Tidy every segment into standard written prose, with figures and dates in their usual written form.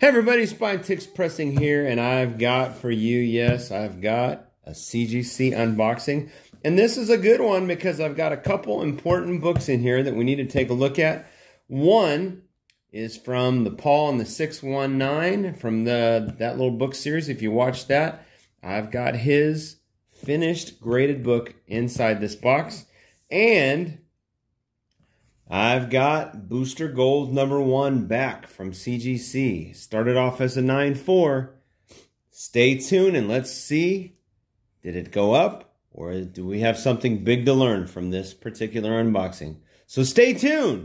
Hey everybody, Spine Ticks Pressing here, and I've got for you, yes, I've got a CGC unboxing. And this is a good one because I've got a couple important books in here that we need to take a look at. One is from the Paul and the 619 from that little book series. If you watch that, I've got his finished graded book inside this box. And I've got Booster Gold #1 back from CGC. Started off as a 9.4. Stay tuned and let's see, did it go up or do we have something big to learn from this particular unboxing? So stay tuned.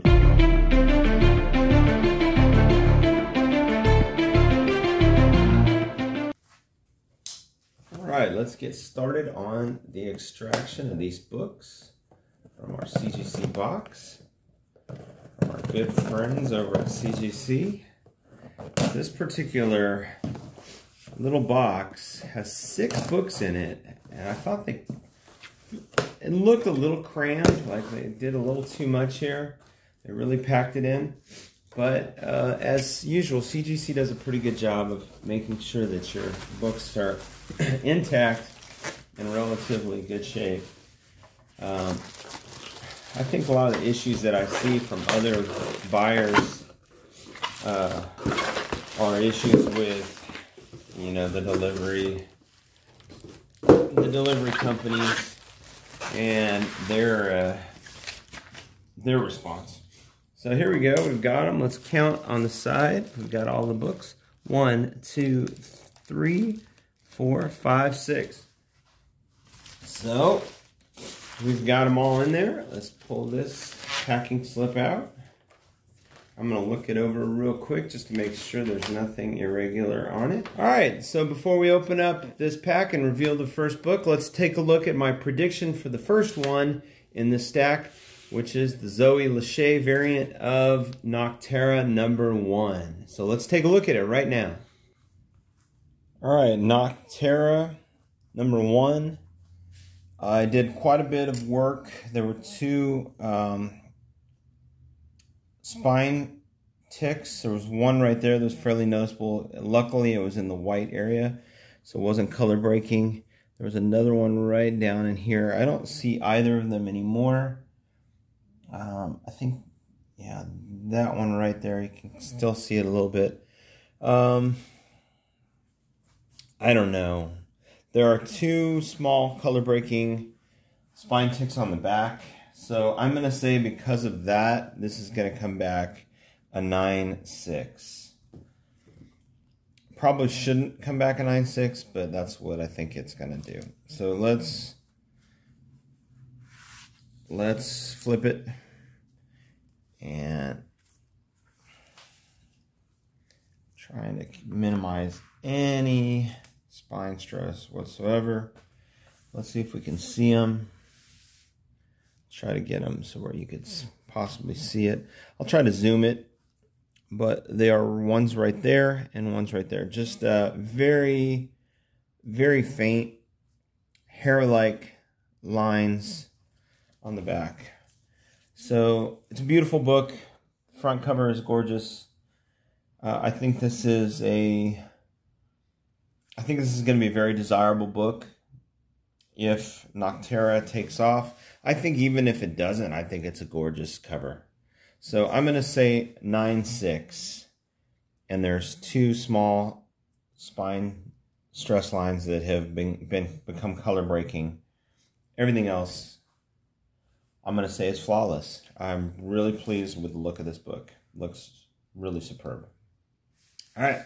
All right, let's get started on the extraction of these books from our CGC box. From our good friends over at CGC. This particular little box has 6 books in it, and I thought it looked a little crammed, like they did a little too much here. They really packed it in, but as usual, CGC does a pretty good job of making sure that your books are intact and relatively good shape. I think a lot of the issues that I see from other buyers are issues with, you know, the delivery companies and their response. So here we go. We've got them. Let's count on the side. We've got all the books. 1, 2, 3, 4, 5, 6. So we've got them all in there. Let's pull this packing slip out. I'm going to look it over real quick just to make sure there's nothing irregular on it. All right, so before we open up this pack and reveal the first book, let's take a look at my prediction for the first one in the stack, which is the Zoe Lacchei variant of Nocterra #1. So let's take a look at it right now. All right, Nocterra #1. I did quite a bit of work. There were 2 spine ticks. There was one right there that was fairly noticeable. Luckily, it was in the white area, so it wasn't color breaking. There was another one right down in here. I don't see either of them anymore. I think, yeah, that one right there, you can still see it a little bit. I don't know. There are 2 small color breaking spine ticks on the back. So I'm going to say because of that, this is going to come back a 9.6. Probably shouldn't come back a 9.6, but that's what I think it's going to do. So let's flip it and trying to minimize any spine stress whatsoever. Let's see if we can see them. Try to get them so where you could possibly see it. I'll try to zoom it, but there are ones right there and ones right there. Just very, very faint hair-like lines on the back. So it's a beautiful book. Front cover is gorgeous. I think this is going to be a very desirable book if Nocterra takes off. I think even if it doesn't, I think it's a gorgeous cover. So I'm going to say 9.6. And there's 2 small spine stress lines that have become color breaking. Everything else, I'm going to say is flawless. I'm really pleased with the look of this book. Looks really superb. All right.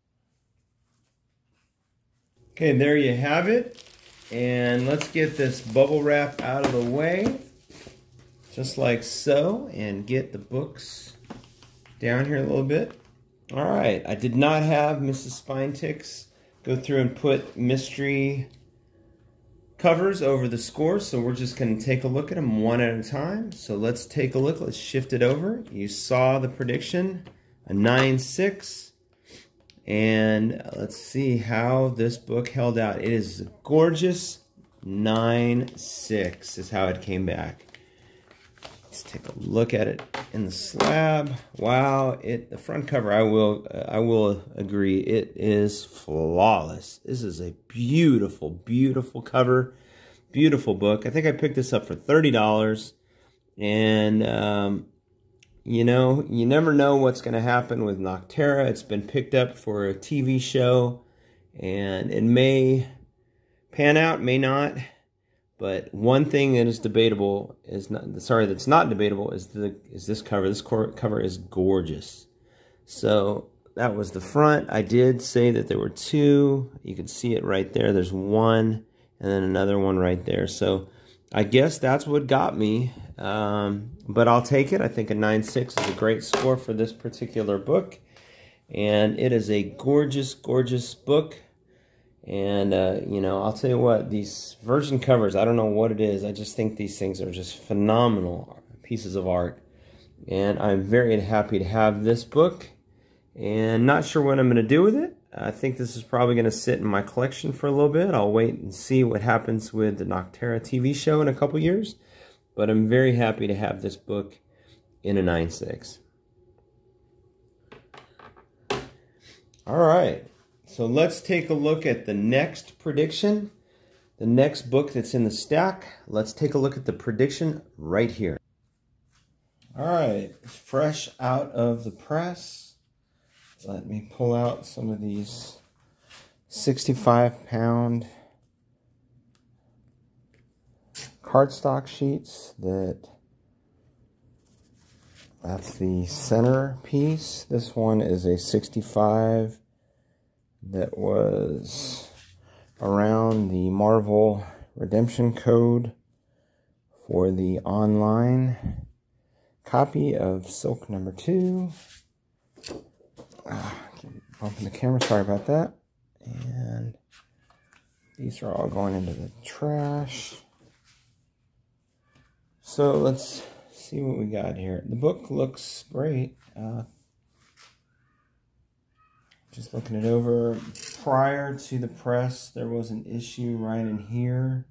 Okay, there you have it. And let's get this bubble wrap out of the way, just like so, and get the books down here a little bit. All right, I did not have Mrs. Spine Ticks go through and put mystery covers over the scores, so we're just going to take a look at them one at a time. So let's take a look. Let's shift it over. You saw the prediction, a 9.6. And let's see how this book held out. It is a gorgeous 9.6 is how it came back. Let's take a look at it in the slab. Wow, the front cover, I will agree, it is flawless. This is a beautiful, beautiful cover, beautiful book. I think I picked this up for $30, and you know, you never know what's going to happen with Nocterra. It's been picked up for a TV show, and it may pan out, may not. But one thing that is debatable is that's not debatable is this cover. This cover is gorgeous. So that was the front. I did say that there were two. You can see it right there. There's one and then another one right there. So I guess that's what got me. But I'll take it. I think a 9.6 is a great score for this particular book. And it is a gorgeous, gorgeous book. And, you know, I'll tell you what, these version covers, I don't know what it is. I just think these things are just phenomenal pieces of art. And I'm very happy to have this book. And not sure what I'm going to do with it. I think this is probably going to sit in my collection for a little bit. I'll wait and see what happens with the Nocterra TV show in a couple years. But I'm very happy to have this book in a 9.6. All right. So let's take a look at the next prediction, the next book that's in the stack. Let's take a look at the prediction right here. All right, fresh out of the press. Let me pull out some of these 65-pound cardstock sheets. That's the center piece. This one is a 65. That was around the Marvel redemption code for the online copy of Silk #2. Keep bumping the camera, sorry about that. And these are all going into the trash. So let's see what we got here. The book looks great. Just looking it over, prior to the press, there was an issue right in here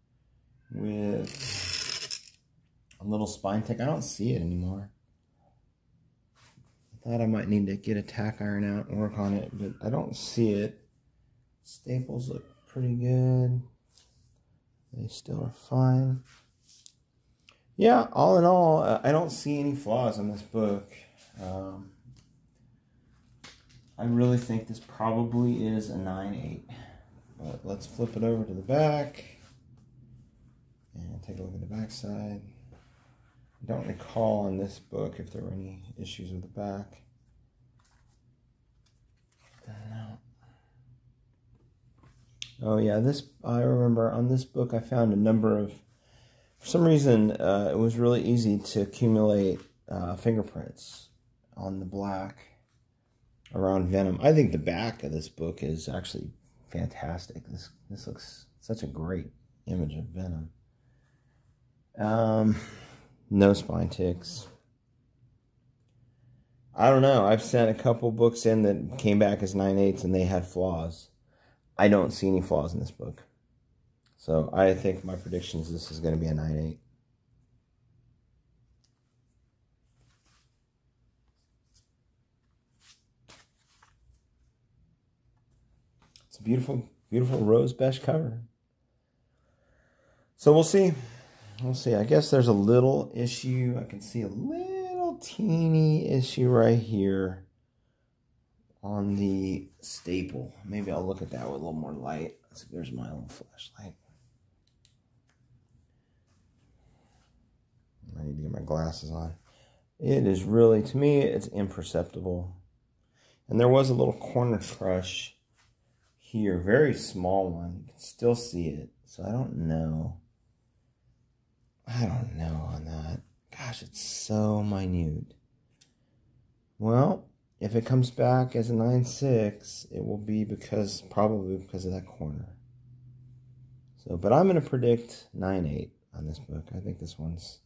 with a little spine tick. I don't see it anymore. I thought I might need to get a tack iron out and work on it, but I don't see it. Staples look pretty good. They still are fine. Yeah, all in all, I don't see any flaws in this book. I really think this probably is a 9.8. But let's flip it over to the back and take a look at the back side. I don't recall in this book if there were any issues with the back. No. Oh yeah, I remember on this book I found a number of, for some reason it was really easy to accumulate fingerprints on the black around Venom. I think the back of this book is actually fantastic. This looks such a great image of Venom. No spine ticks. I don't know. I've sent a couple books in that came back as 9.8s and they had flaws. I don't see any flaws in this book. So I think my prediction is this is going to be a 9.8. It's a beautiful, beautiful rose Besch cover. So we'll see. We'll see. I guess there's a little issue. I can see a little teeny issue right here on the staple. Maybe I'll look at that with a little more light. Let's see, there's my little flashlight. I need to get my glasses on. It is really, to me, it's imperceptible. And there was a little corner crush here, very small one. You can still see it. So I don't know. I don't know on that. Gosh, it's so minute. Well, if it comes back as a 9.6, it will be probably because of that corner. So, but I'm going to predict 9.8 on this book. I think this one's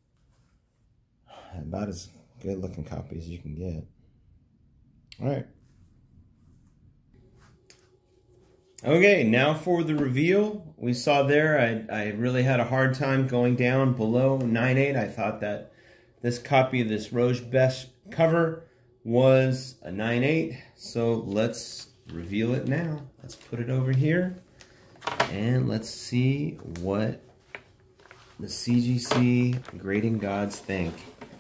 about as good looking copy as you can get. All right. Okay, now for the reveal. We saw there, I really had a hard time going down below 9.8. I thought that this copy of this Rose Besch cover was a 9.8. So let's reveal it now. Let's put it over here and let's see what the CGC grading gods think.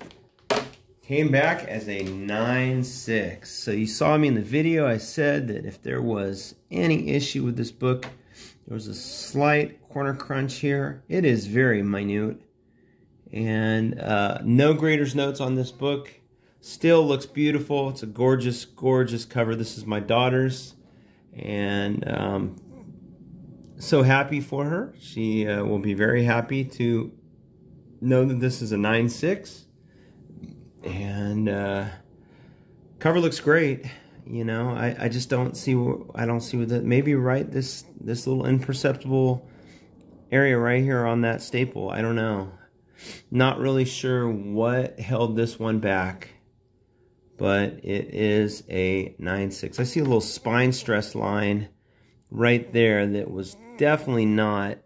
Came back as a 9.6. So you saw me in the video. I said that if there was any issue with this book, there was a slight corner crunch here. It is very minute. And no grader's notes on this book. Still looks beautiful. It's a gorgeous, gorgeous cover. This is my daughter's. And so happy for her. She will be very happy to know that this is a 9.6. And cover looks great. You know, I just don't see what that, maybe right this little imperceptible area right here on that staple. I don't know. Not really sure what held this one back, but it is a 9.6. I see a little spine stress line right there that was definitely not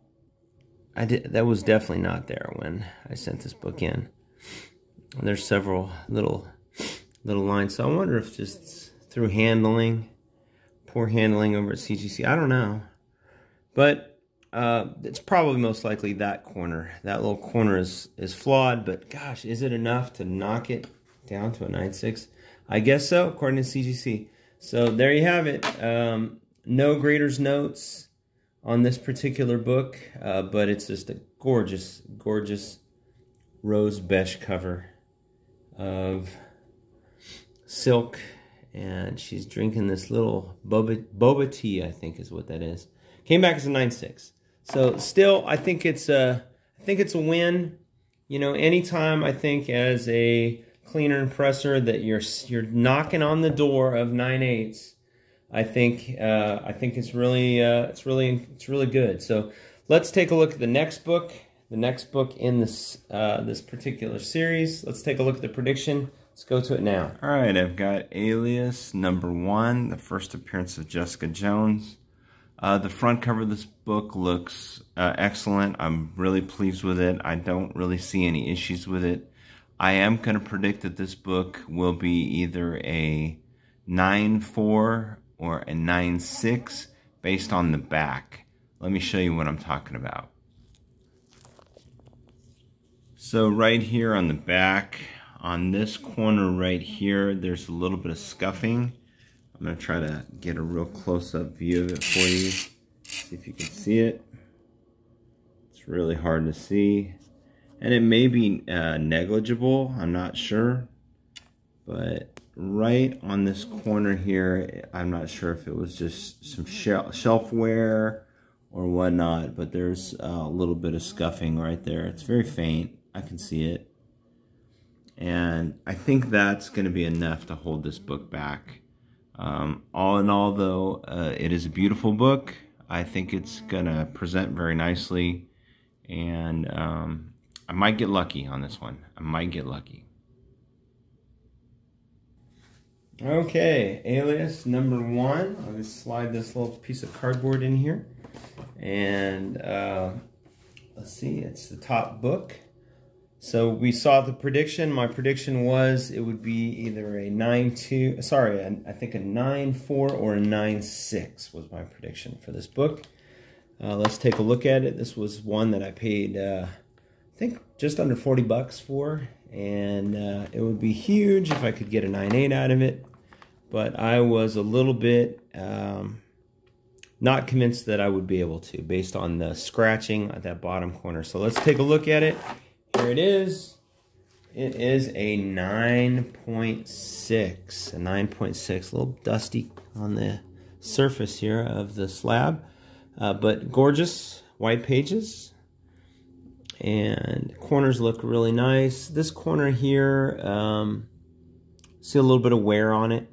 that was definitely not there when I sent this book in. And there's several little lines, so I wonder if just through handling, poor handling over at CGC, I don't know. But it's probably most likely that corner. That little corner is flawed, but gosh, is it enough to knock it down to a 9.6? I guess so, according to CGC. So there you have it. No grader's notes on this particular book, but it's just a gorgeous, gorgeous Rose Besch cover of silk, and she's drinking this little boba tea, I think is what that is. Came back as a 9.6. So still, I think it's a win. You know, anytime I think as a cleaner and presser that you're knocking on the door of 9.8s, I think it's really good. So let's take a look at the next book. The next book in this this particular series. Let's take a look at the prediction. Let's go to it now. All right, I've got Alias #1, the first appearance of Jessica Jones. The front cover of this book looks excellent. I'm really pleased with it. I don't really see any issues with it. I am going to predict that this book will be either a 9.4 or a 9.6 based on the back. Let me show you what I'm talking about. So right here on the back, on this corner right here, there's a little bit of scuffing. I'm going to try to get a real close-up view of it for you. See if you can see it. It's really hard to see. And it may be negligible, I'm not sure. But right on this corner here, I'm not sure if it was just some shelf wear or whatnot, but there's a little bit of scuffing right there. It's very faint. I can see it. And I think that's going to be enough to hold this book back. All in all, though, it is a beautiful book. I think it's going to present very nicely. And I might get lucky on this one. I might get lucky. Okay, Alias #1. I'll just slide this little piece of cardboard in here. And let's see, it's the top book. So we saw the prediction. My prediction was it would be either a 9.2, sorry, I think a 9.4 or a 9.6 was my prediction for this book. Let's take a look at it. This was one that I paid, I think, just under 40 bucks for, and it would be huge if I could get a 9.8 out of it. But I was a little bit not convinced that I would be able to, based on the scratching at that bottom corner. So let's take a look at it. Here it is. It is a 9.6. A 9.6. A little dusty on the surface here of the slab. But gorgeous white pages. And corners look really nice. This corner here, see a little bit of wear on it.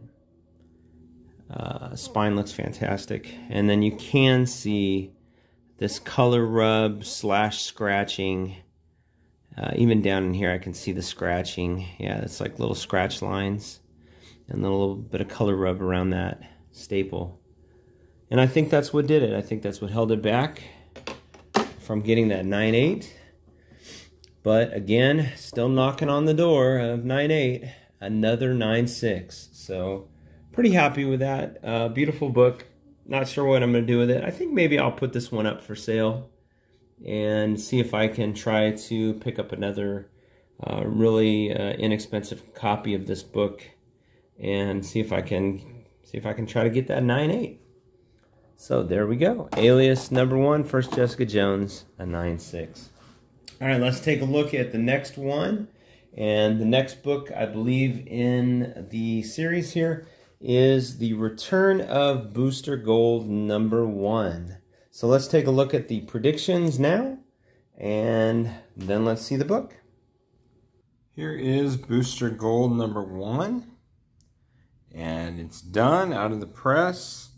Spine looks fantastic. And then you can see this color rub / scratching. Even down in here I can see the scratching. Yeah, it's like little scratch lines. And a little bit of color rub around that staple. And I think that's what did it. I think that's what held it back from getting that 9.8. But again, still knocking on the door of 9.8, another 9.6. So pretty happy with that. Beautiful book. Not sure what I'm going to do with it. I think maybe I'll put this one up for sale and see if I can try to pick up another really inexpensive copy of this book and see if I can try to get that 9.8. So there we go. Alias #1, First Jessica Jones, a 9.6. All right, let's take a look at the next one. And the next book, I believe, in the series here is The Return of Booster Gold #1. So let's take a look at the predictions now, and then let's see the book. Here is Booster Gold #1, and it's done, out of the press.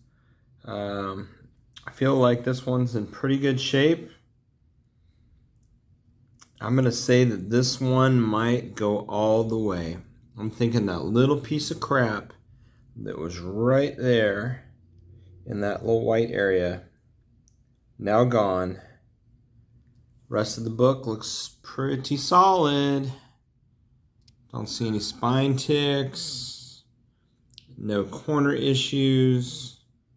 I feel like this one's in pretty good shape. I'm going to say that this one might go all the way. I'm thinking that little piece of crap that was right there in that little white area, now gone. Rest of the book looks pretty solid. Don't see any spine ticks, no corner issues.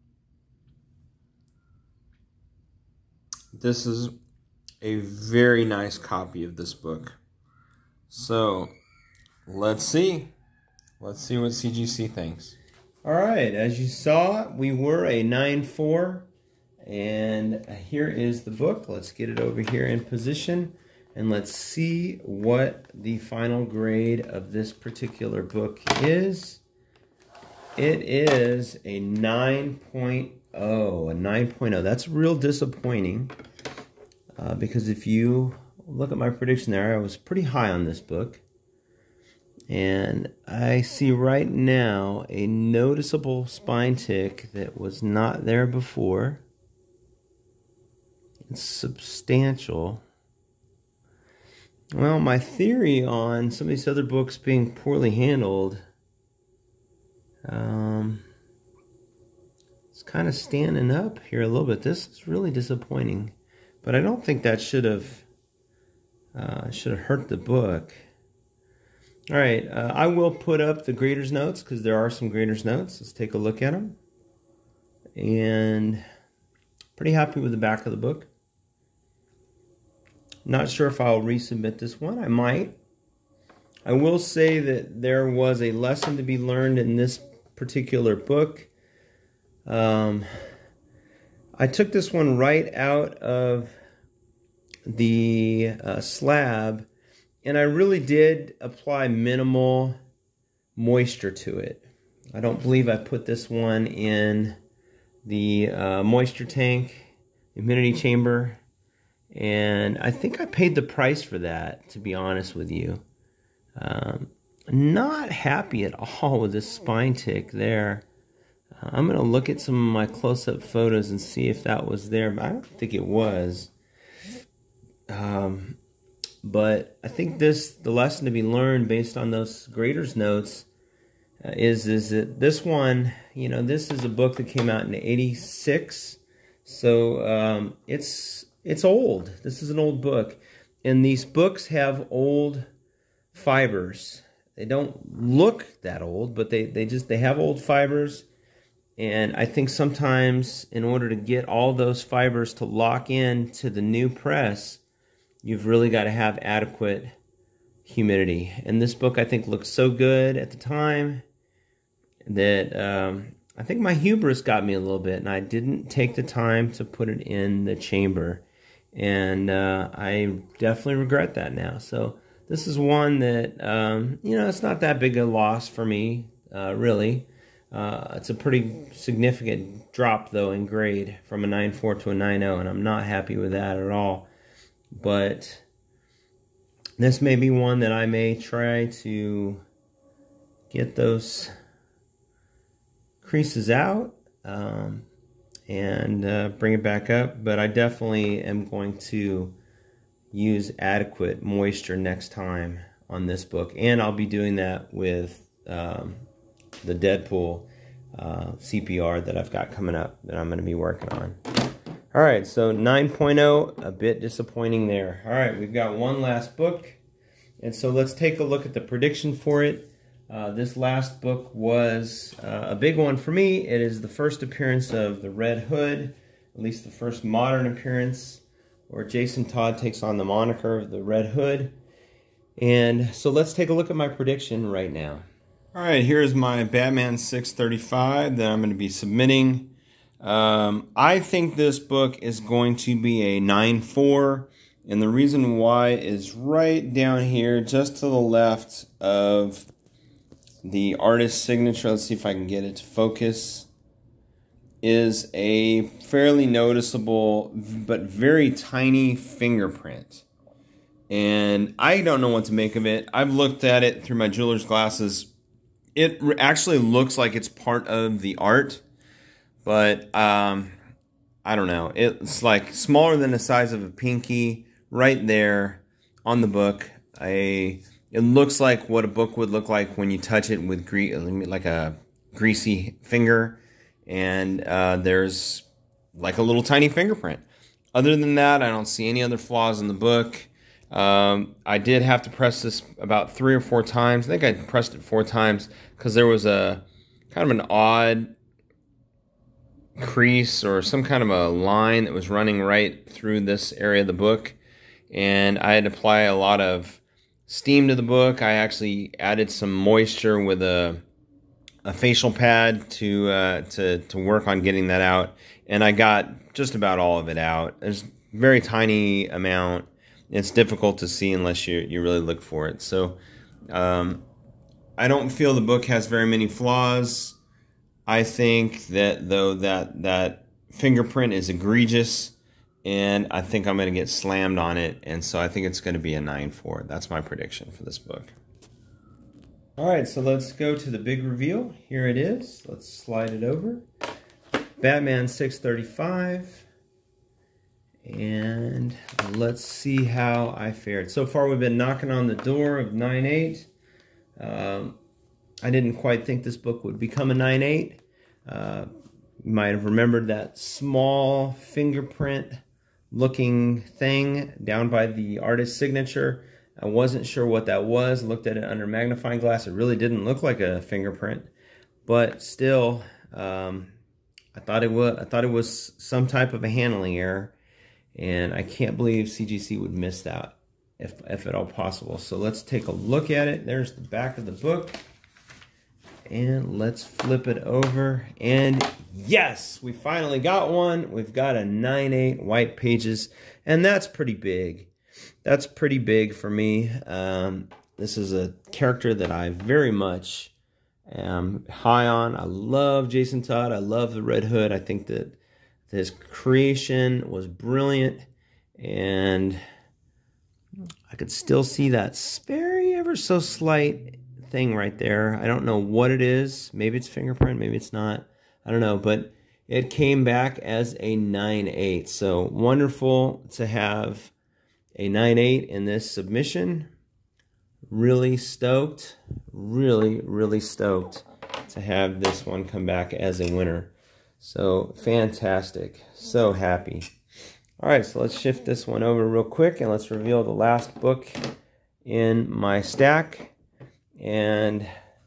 This is a very nice copy of this book. So let's see. Let's see what CGC thinks. All right, as you saw, we were a 9.4, and here is the book. Let's get it over here in position, and let's see what the final grade of this particular book is. It is a 9.0, a 9.0. That's real disappointing. Because if you look at my prediction there, I was pretty high on this book. And I see right now a noticeable spine tick that was not there before. It's substantial. Well, my theory on some of these other books being poorly handled, it's kind of standing up here a little bit. This is really disappointing. But I don't think that should have hurt the book. All right, I will put up the grader's notes because there are some grader's notes. Let's take a look at them. And pretty happy with the back of the book. Not sure if I'll resubmit this one. I might. I will say that there was a lesson to be learned in this particular book. I took this one right out of the slab, and I really did apply minimal moisture to it. I don't believe I put this one in the moisture tank, humidity chamber, and I think I paid the price for that, to be honest with you. Not happy at all with this spine tick there. I'm going to look at some of my close-up photos and see if that was there, but I don't think it was. But I think the lesson to be learned based on those grader's notes is that this one, you know, this is a book that came out in '86, so it's old. This is an old book, and these books have old fibers. They don't look that old, but they have old fibers. And I think sometimes in order to get all those fibers to lock in to the new press, you've really got to have adequate humidity. And this book, I think, looked so good at the time that I think my hubris got me a little bit, and I didn't take the time to put it in the chamber. And I definitely regret that now. So this is one that, you know, it's not that big a loss for me, really. It's a pretty significant drop, though, in grade from a 9.4 to a 9.0, and I'm not happy with that at all. But this may be one that I may try to get those creases out and bring it back up. But I definitely am going to use adequate moisture next time on this book, and I'll be doing that with the Deadpool CPR that I've got coming up that I'm going to be working on. All right, so 9.0, a bit disappointing there. All right, we've got one last book, and so let's take a look at the prediction for it. This last book was a big one for me. It is the first appearance of the Red Hood, at least the first modern appearance, where Jason Todd takes on the moniker of the Red Hood. And so let's take a look at my prediction right now. All right, here's my Batman 635 that I'm going to be submitting. I think this book is going to be a 9.4, and the reason why is right down here, just to the left of the artist's signature. Let's see if I can get it to focus. Is a fairly noticeable but very tiny fingerprint. And I don't know what to make of it. I've looked at it through my jeweler's glasses. It actually looks like it's part of the art, but I don't know. It's like smaller than the size of a pinky right there on the book. It looks like what a book would look like when you touch it with like a greasy finger, and there's like a little tiny fingerprint. Other than that, I don't see any other flaws in the book. I did have to press this about 3 or 4 times. I think I pressed it 4 times because there was a kind of an odd crease or some kind of a line that was running right through this area of the book, and I had to apply a lot of steam to the book. I actually added some moisture with a facial pad to work on getting that out, and I got just about all of it out. There's a very tiny amount. It's difficult to see unless you really look for it. So I don't feel the book has very many flaws. I think that though that fingerprint is egregious, and I think I'm going to get slammed on it, and so I think it's going to be a 9.4. That's my prediction for this book. All right, so let's go to the big reveal. Here it is. Let's slide it over. Batman 635. And let's see how I fared. So far, we've been knocking on the door of 9.8. I didn't quite think this book would become a 9.8. You might have remembered that small fingerprint looking thing down by the artist's signature. I wasn't sure what that was. Looked at it under magnifying glass. It really didn't look like a fingerprint, but still, I thought it was some type of a handling error, and I can't believe CGC would miss that, if at all possible. So let's take a look at it. There's the back of the book, and let's flip it over. And yes, we finally got one. We've got a 9.8 white pages, and that's pretty big. That's pretty big for me. This is a character that I very much am high on. I love Jason Todd. I love the Red Hood. I think that his creation was brilliant, and I could still see that very ever so slight thing right there. I don't know what it is. Maybe it's fingerprint, maybe it's not. I don't know, but it came back as a 9.8. So wonderful to have a 9.8 in this submission. Really stoked, really stoked to have this one come back as a winner. So fantastic, so happy. All right, so let's shift this one over real quick and let's reveal the last book in my stack. And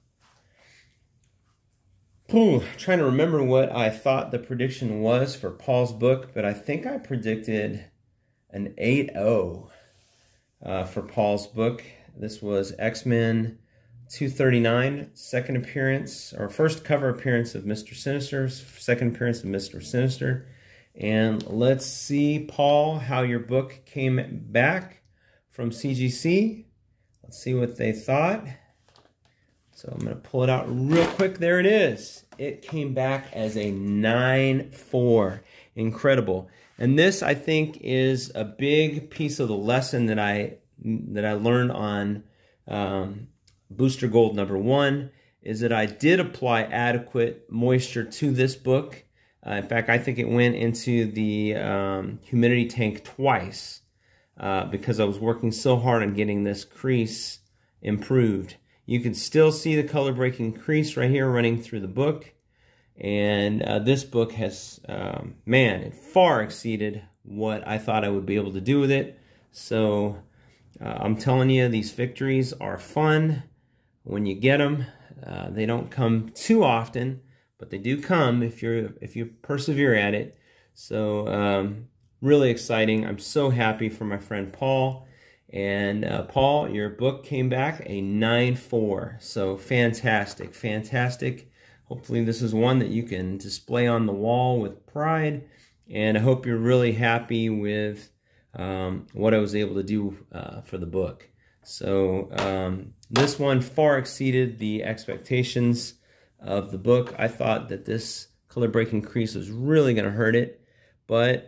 trying to remember what I thought the prediction was for Paul's book, but I think I predicted an 8.0 for Paul's book. This was X-Men 239, second appearance, or first cover appearance of Mr. Sinister, second appearance of Mr. Sinister. And let's see, Paul, how your book came back from CGC. Let's see what they thought. So I'm going to pull it out real quick. There it is. It came back as a 9.4. Incredible. And this, I think, is a big piece of the lesson that I learned on Booster Gold #1, is that I did apply adequate moisture to this book. In fact, I think it went into the humidity tank twice because I was working so hard on getting this crease improved. You can still see the color breaking crease right here running through the book. And this book has, man, it far exceeded what I thought I would be able to do with it. So I'm telling you, these victories are fun when you get them. They don't come too often, but they do come if you persevere at it. So really exciting. I'm so happy for my friend Paul. And Paul, your book came back a 9.4. So fantastic, fantastic. Hopefully this is one that you can display on the wall with pride. And I hope you're really happy with what I was able to do for the book. So this one far exceeded the expectations of the book. I thought that this color breaking crease was really going to hurt it. But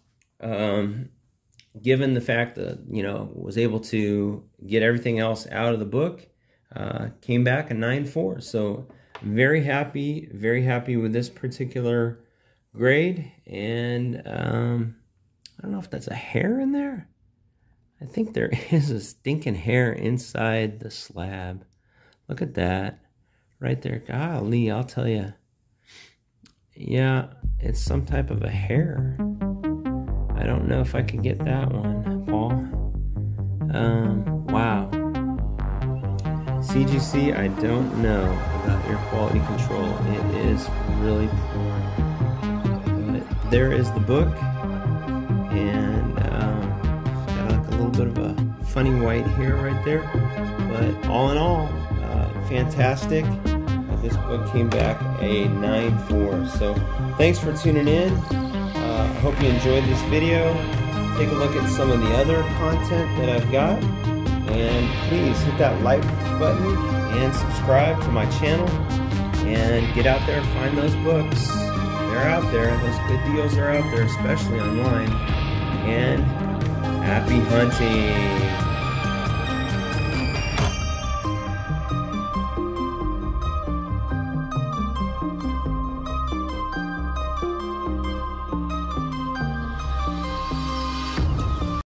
given the fact that, you know, was able to get everything else out of the book, came back a 9.4. So very happy with this particular grade. And I don't know if that's a hair in there. I think there is a stinking hair inside the slab. Look at that right there. Golly, I'll tell you. Yeah, it's some type of a hair. I don't know if I can get that one, Paul. Wow. CGC, I don't know about your quality control. It is really poor. But there is the book. And got like a little bit of a funny white hair right there. But all in all, fantastic. This book came back a 9.4. So thanks for tuning in. I hope you enjoyed this video. Take a look at some of the other content that I've got. And please hit that like button and subscribe to my channel. And get out there and find those books. They're out there. Those good deals are out there, especially online. And happy hunting!